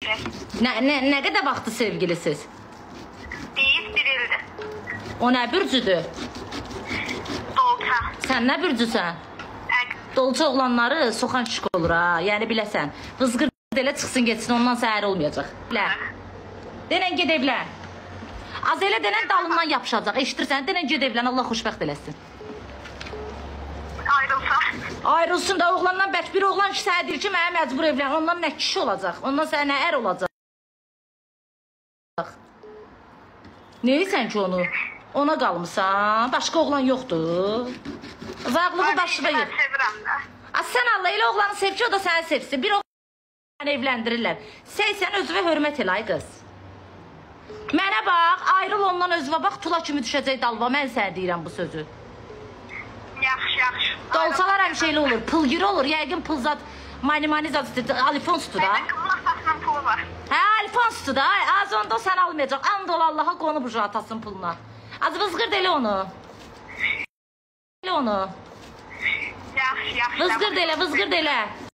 Nə qədər vaxtı sevgilisiz? Deyib, bir ildir. O nə bürcüdür? Dolça. Sən nə bürcüsən? Dolça oğlanları soxan şık olur ha, yəni biləsən. Vızqır elə çıxsın getsin, ondan səhər olmayacaq. Denən ged evlən. Az elə denən dalından yapışacaq, eşitirsən? Denən ged evlən, Allah xoşbəxt eləsin. Ayrılsa. Ayrılsın da oğlandan bək bir oğlan ki sənə deyir ki, mənə məcbur evlən, ondan nə kişi olacaq, ondan sənə nə ər olacaq. Neysən ki onu? Ona qalmısan, başqa oğlan yoxdur. Zağlığı başına yox. Mən sevirəm də. Sən Allah elə oğlanı sev ki, o da səni sevsin. Bir oğlanı evləndirirlər. Sən özünə hörmət elə ay qız. Mənə bax, ayrıl ondan özünə bax, tula kimi düşəcək dalva. Mən sənə deyirəm bu sözü. Yaxşı, yaxşı. Dolçalar həmişə elə olur, pul giri olur. Yəqin pul zat, mani zat, alifon sütü da. Məndə qızın atasının pulu var. Hə, alifon sütü da. Az onda o səni almayacaq. And ol Allaha qonu bucu atasının puluna. Az vızqırd elə onu. Elə onu. Yaxşı, yaxşı. Vızqırd elə, vızqırd elə.